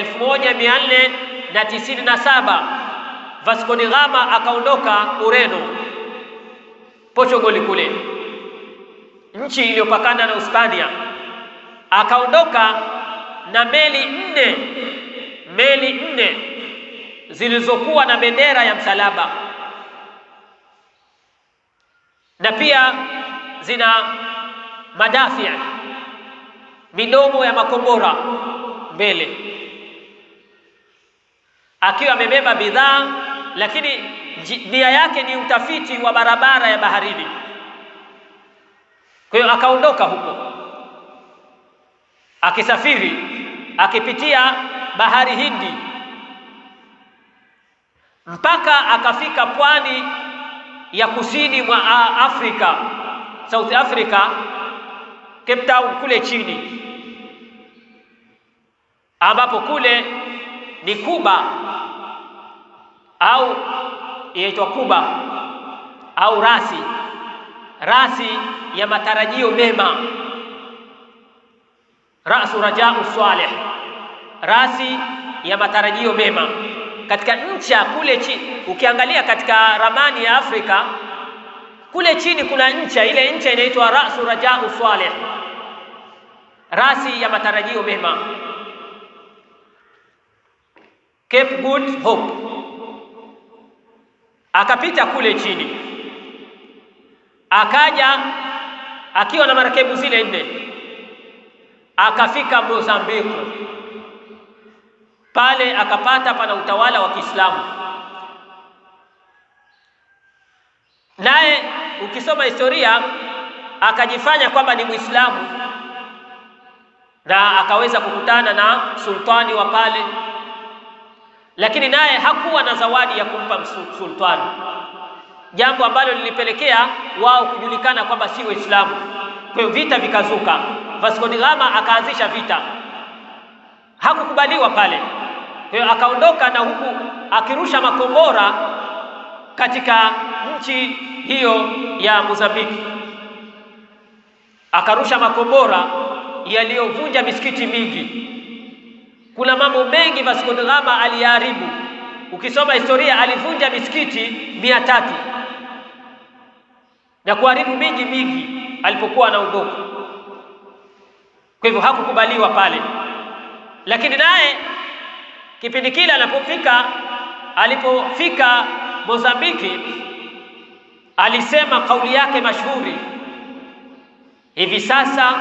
[SPEAKER 1] 1497 Vasco da Gama akaondoka Ureno, Portugal kule, nchi iliyopakana na Hispania. Akaondoka na meli nne zilizokuwa na bendera ya msalaba, na pia zina madafi, midomo ya makombora mbele, akiwa amebeba bidhaa, lakini nia yake ni utafiti wa barabara ya baharini. Kwa hiyo akaondoka huko akisafiri akipitia bahari Hindi mpaka akafika pwani ya kusini mwa Afrika, South Africa, Cape Town kule chini, ambapo kule ni Kuba au inaitwa Kuba au rasi ya matarajio mema, rasu rajau salih, rasi ya matarajio mema katika ncha kule chini. Ukiangalia katika ramani ya Afrika kule chini kuna ncha, ile ncha inaitwa rasu rajau salih, rasi ya matarajio mema, Cape Good Hope. Akapita kule chini, akaja akiwa na marakebu zile 4, akafika Mozambiki. Pale akapata pana utawala wa Kiislamu, naye ukisoma historia akajifanya kwamba ni Muislamu, na akaweza kukutana na sultani wa pale, lakini naye hakuwa na zawadi ya kumpa sultani, jambo ambalo lilipelekea wao kujulikana kwamba si Waislamu. Kwa hiyo vita vikazuka, Vasco da Gama akaanzisha vita, hakukubaliwa pale. Kwa hiyo akaondoka na huku akirusha makombora katika nchi hiyo ya Mozambiki, akarusha makombora yaliyovunja misikiti mingi. Kuna mambo mengi Vasco da Gama aliyaharibu. Ukisoma historia alivunja misikiti 300 na kuharibu miji mingi alipokuwa anaondoka. Kwa hivyo hakukubaliwa pale, lakini naye kipindi kile alipofika Mozambiki alisema kauli yake mashuhuri, hivi sasa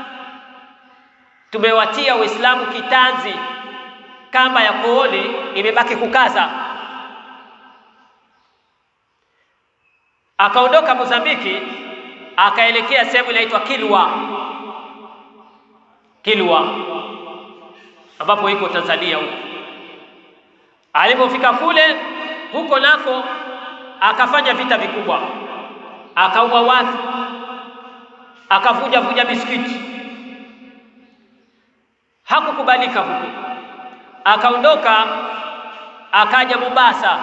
[SPEAKER 1] tumewatia Waislamu kitanzi, kamba ya kooni imebaki kukaza. Akaondoka Mozambiki akaelekea sehemu inaitwa Kilwa ambapo iko Tanzania huko. Alipofika kule huko nako akafanya vita vikubwa, akaua watu, akavunja misikiti. Hakukubalika huko, akaondoka akaja Mombasa,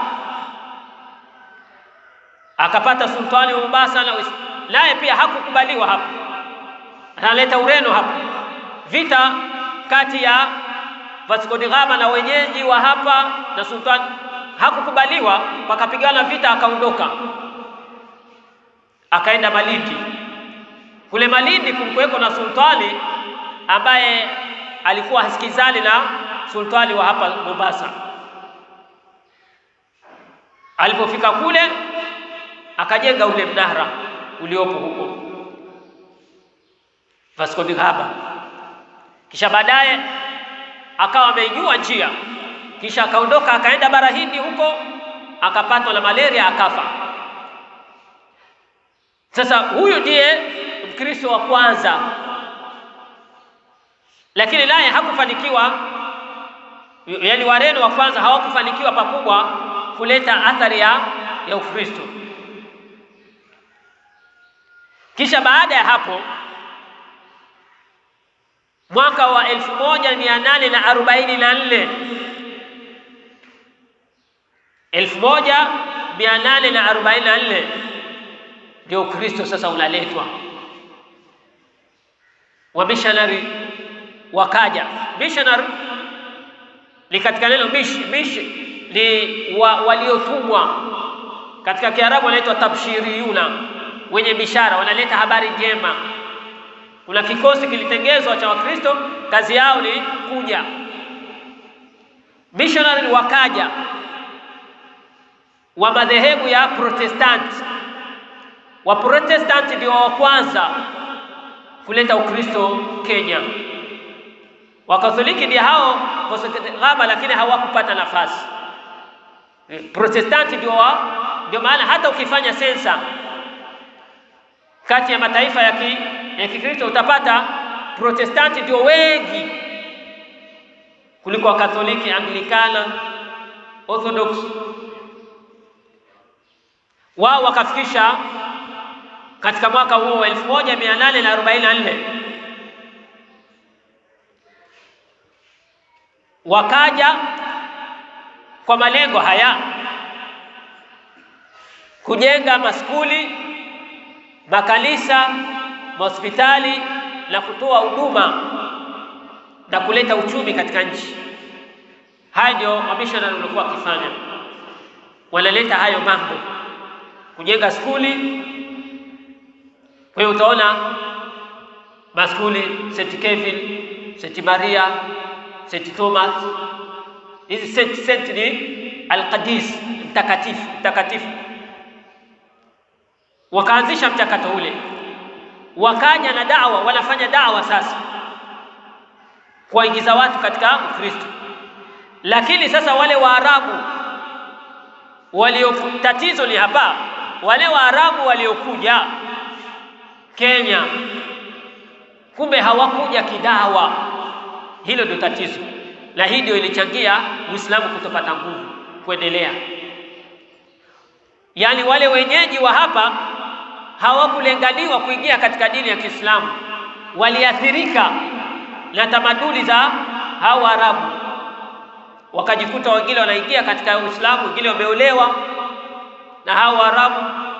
[SPEAKER 1] akapata sultani wa Mombasa, naye pia hakukubaliwa hapo, analeta Ureno hapo. Vita kati ya Vasco da Gama na wenyeji wa hapa na sultani, hakukubaliwa, wakapigana vita, akaondoka akaenda Malindi. Kule Malindi kulikuweko na sultani ambaye alikuwa hasikizani na sultani wa hapa Mombasa. Alipofika kule akajenga ule mnara uliopo huko Vasco da Gama, kisha baadaye akawa ameijua njia, kisha akaondoka akaenda bara Hindi huko, akapatwa na malaria akafa. Sasa huyu ndiye Mkristo wa kwanza, lakini naye hakufanikiwa yaani Wareno wa kwanza hawakufanikiwa pakubwa kuleta athari ya Ukristo. Kisha baada ya hapo mwaka wa 1844 ndio Ukristo sasa unaletwa. Wa missionary wakaja. Missionary ni katika neno mish ni waliotumwa. Katika Kiarabu wanaitwa tabshiriyuna, wenye bishara, wanaleta habari njema. Kuna kikosi kilitengezwa cha Wakristo, kazi yao ni kuja. Missionary wakaja wa madhehebu ya Protestant. Wa Protestant ndio wa kwanza kuleta Ukristo Kenya. Wakatoliki ndio hao ghaba, lakini hawakupata nafasi. Protestant ndio maana hata ukifanya sensa kati ya mataifa ya Kikristo utapata Protestant ndio wengi kuliko Wakatoliki, Anglikana, Orthodox. Wao wakafikisha katika mwaka huo wa 1844 wakaja kwa malengo haya: kujenga maskuli, makanisa, hospitali na kutoa huduma na kuleta uchumi katika nchi. Haya ndio wamishonari walikuwa wakifanya. Wanaleta hayo mambo, kujenga skuli. Kwa hiyo utaona maskuli St. Kevin, St. Maria, St. Thomas. Hizi St. ni Al-Qadis, mtakatifu. Wakaanzisha mchakato ule, wakaja na da'wa, wanafanya da'wa sasa kuingiza watu katika Ukristo. Lakini sasa wale Waarabu tatizo ni hapa, wale Waarabu waliokuja Kenya kumbe hawakuja kidawa. Hilo ndio tatizo, na hii ndio ilichangia Uislamu kutopata nguvu kuendelea. Yaani wale wenyeji wa hapa hawakulenganiwa kuingia katika dini ya Kiislamu, waliathirika na tamaduni za hao Waarabu, wakajikuta wengine wanaingia katika Uislamu, wengine wameolewa na hao Waarabu.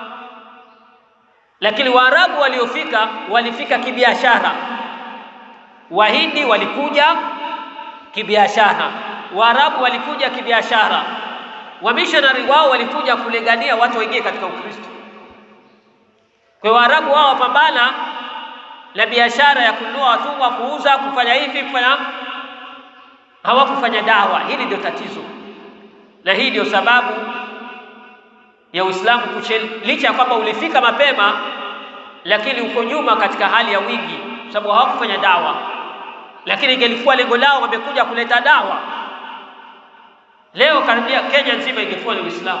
[SPEAKER 1] Lakini Waarabu walifika kibiashara. Wahindi walikuja kibiashara, Waarabu walikuja kibiashara. Wamishonari wao walikuja kulingania watu waingie katika Ukristo. Kwa Waarabu wao wapambana na biashara ya kununua watumwa, kuuza, kufanya hivi, hawakufanya dawa. Hili ndio tatizo, na hii ndio sababu ya Uislamu licha ya kwamba ulifika mapema, lakini uko nyuma katika hali ya wingi, sababu hawakufanya dawa. Lakini ingelikuwa lengo lao wamekuja kuleta dawa, leo karibia Kenya nzima ingekuwa ni Uislamu,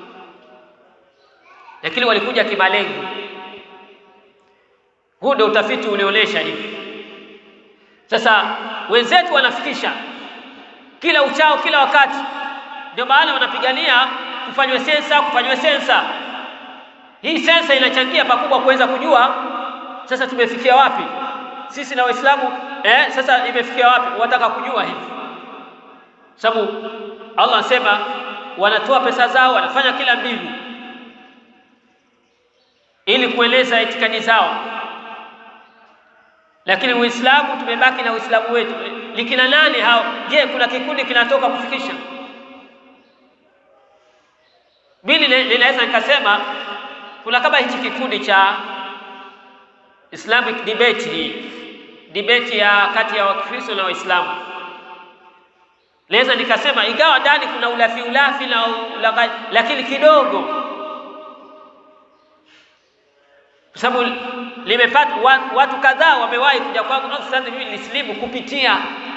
[SPEAKER 1] lakini walikuja kimalengo. Huu ndio utafiti ulionyesha hivi. Sasa wenzetu wanafikisha kila uchao, kila wakati. Ndio maana wanapigania kufanywe sensa. Hii sensa inachangia pakubwa kuweza kujua sasa tumefikia wapi sisi na Waislamu. Sasa imefikia wapi? Wataka kujua hivi, sababu Allah anasema wanatoa pesa zao, wanafanya kila mbinu ili kueleza itikadi zao. Lakini Uislamu tumebaki na Uislamu wetu. Likina nani hao? Je, kuna kikundi kinatoka kufikisha? Mimi ninaweza nikasema kuna kama hichi kikundi cha Islamic debate ya kati ya Wakristo na Waislamu. Naweza nikasema ingawa ndani kuna ulafi na lakini kidogo, kwa sababu limepata watu kadhaa wamewahi kuja kwangu, sasa mimi nilislimu kupitia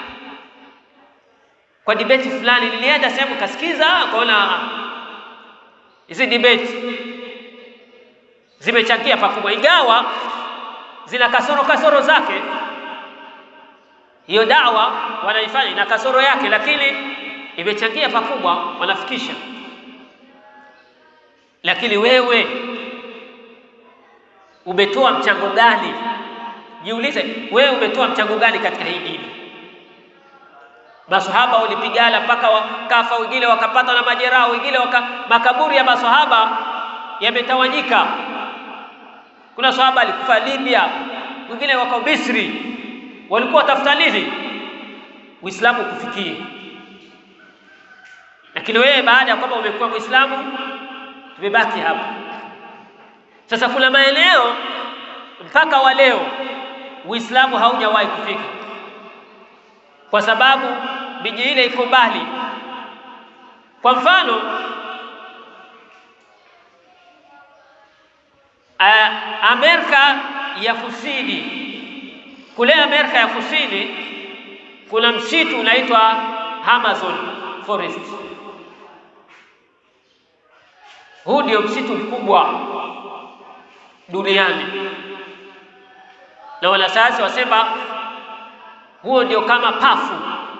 [SPEAKER 1] kwa debate fulani. Nilienda sehemu kasikiza, kaona hizi debate zimechangia pakubwa, ingawa zina kasoro zake. Hiyo dawa wanaifanya na kasoro yake, lakini imechangia pakubwa, wanafikisha. Lakini wewe umetoa mchango gani? Jiulize, wewe umetoa mchango gani katika hii dini? Maswahaba walipigana mpaka wakafa, wengine wakapata na majeraha, wengine makaburi ya maswahaba yametawanyika. Kuna sahaba alikufa Libya, wengine wako Misri. Walikuwa watafuta nini? Uislamu kufikie. Lakini wewe baada ya kwamba umekuwa Muislamu, tumebaki hapa. Sasa kuna maeneo mpaka wa leo Uislamu haujawahi kufika, kwa sababu miji ile iko mbali. Kwa mfano Amerika ya Kusini, kule Amerika ya Kusini kuna msitu unaitwa Amazon Forest. Huu ndio msitu mkubwa duniani, na wanasayansi wasema huo ndio kama pafu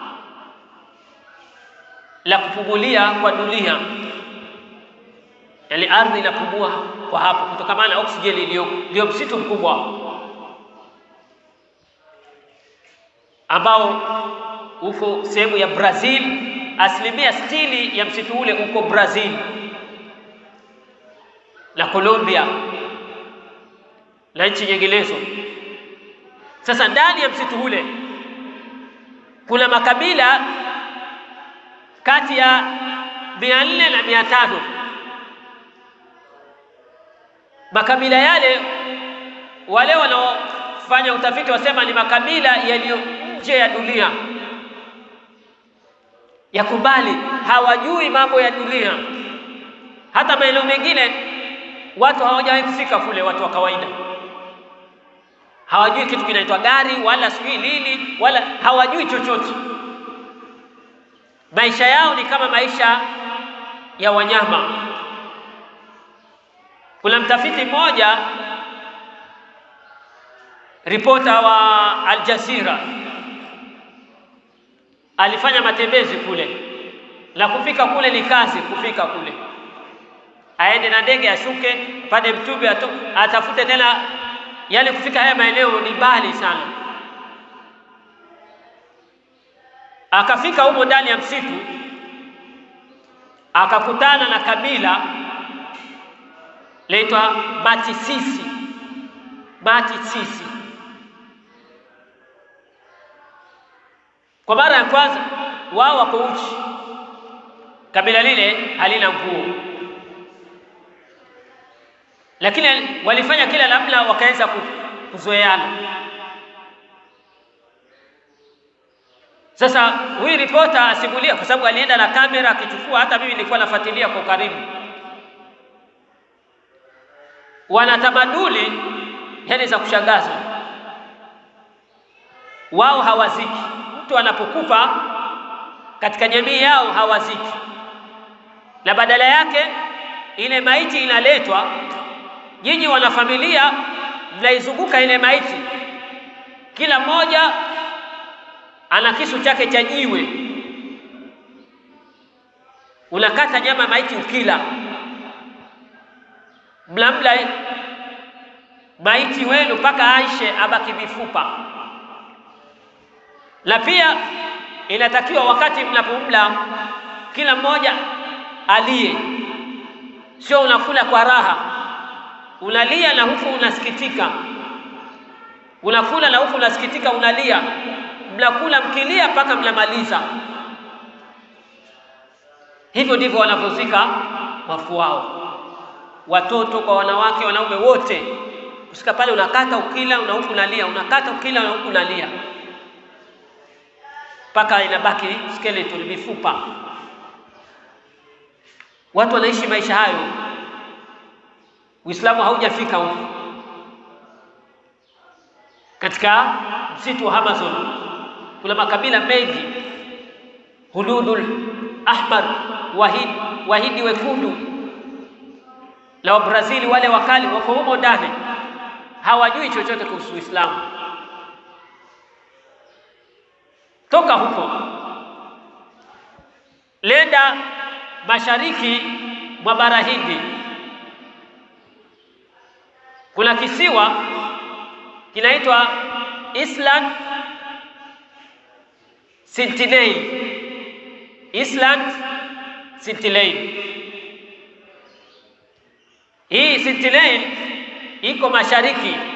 [SPEAKER 1] la kupumulia kwa dunia. Yaani ardhi inapumua kwa hapo kutokana na oksijeni ndio msitu mkubwa ambao uko sehemu ya Brazil. 60% ya msitu ule uko Brazil na Colombia na nchi nyinginezo. Sasa ndani ya msitu ule kuna makabila kati ya 400 na 500. Makabila yale wale wanaofanya utafiti wasema ni makabila yaliyo nje ya dunia, yakubali, hawajui mambo ya dunia. Hata maeneo mengine watu hawajawahi kufika kule, watu wa kawaida hawajui kitu kinaitwa gari wala sijui nini, wala hawajui chochote. Maisha yao ni kama maisha ya wanyama. Kuna mtafiti mmoja, ripota wa Al Jazeera, alifanya matembezi kule, na kufika kule ni kazi. Kufika kule aende na ndege, ashuke pande Mtume, atafute tena. Yaani kufika haya maeneo ni mbali sana. Akafika huko ndani ya msitu, akakutana na kabila laitwa Matisisi. Matisisi kwa mara ya kwanza wao wako uchi, kabila lile halina nguo, lakini walifanya kila namna wakaanza kuzoeana. Sasa huyu ripota asimulia, kwa sababu alienda na kamera akichukua, hata mimi nilikuwa nafuatilia kwa karibu. Wana tamaduni yani za kushangaza. Wao hawaziki. Mtu anapokufa katika jamii yao hawaziki, na badala yake ile maiti inaletwa, nyinyi wana familia mnaizunguka ile maiti, kila mmoja ana kisu chake cha jiwe, unakata nyama maiti ukila, mlamla maiti wenu mpaka aishe abaki mifupa. Na pia inatakiwa wakati mnapomla kila mmoja alie, sio unakula kwa raha, unalia na huku unasikitika, unakula na huku unasikitika, unalia, mnakula mkilia mpaka mnamaliza. Hivyo ndivyo wanavyozika wafu wao, watoto kwa wanawake, wanaume wote. Usika pale unakata ukila, una huku unalia, unakata ukila, una huku unalia, mpaka inabaki skeleton, mifupa. Watu wanaishi maisha hayo. Uislamu haujafika huko. Katika msitu wa Amazon kuna makabila mengi, Hududul Ahmar, Wahindi wekundu, na Wabrazili wale wakali wako humo ndani, hawajui chochote kuhusu Uislamu. Toka huko lenda mashariki mwa bara Hindi, kuna kisiwa kinaitwa Island Sentinel. Island Sentinel. Hii Sentinel iko mashariki